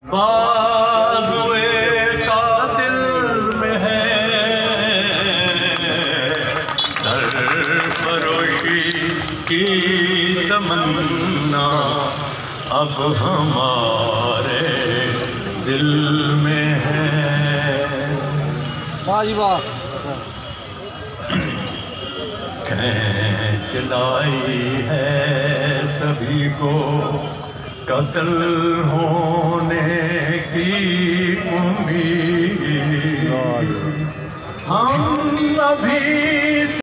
बाज़ुए कातिल में है सरफरोशी की तमन्ना, अब हमारे दिल में है। वाह जी वाह। खींच लाई है सभी को कत्ल होने की उम्मीद, हम अभी